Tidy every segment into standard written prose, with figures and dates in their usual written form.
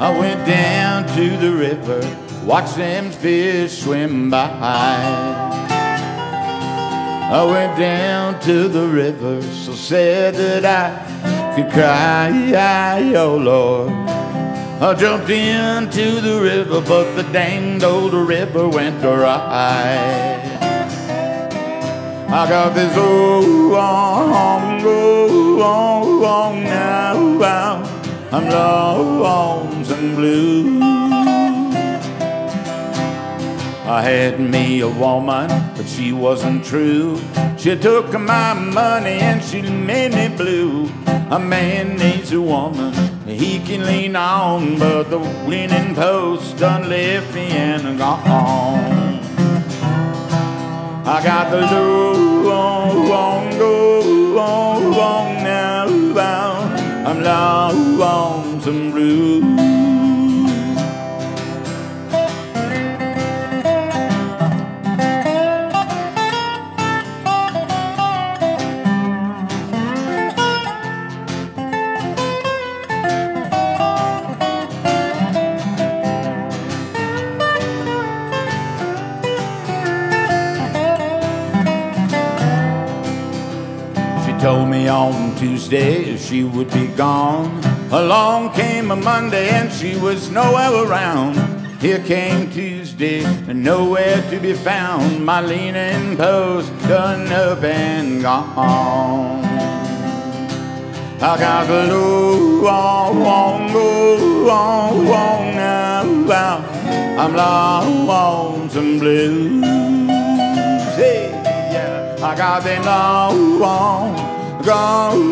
I went down to the river, watched them fish swim by. I went down to the river, so sad that I could cry, oh Lord. I jumped into the river, but the danged old river went dry. I got this old wrong now, I'm lonesome blue. I had me a woman, but she wasn't true. She took my money and she made me blue. A man needs a woman he can lean on, but the winning post done left me and gone. I got the long now, I'm lonesome blue. Told me on Tuesday she would be gone. Along came a Monday and she was nowhere around. Here came Tuesday and nowhere to be found. My leaning post done up and gone. I got the long now, I'm lonesome blues. Hey, yeah, I got them long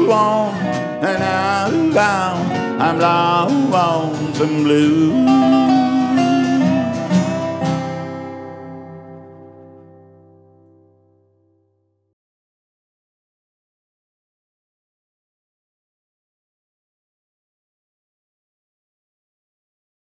and I'm lonesome blue.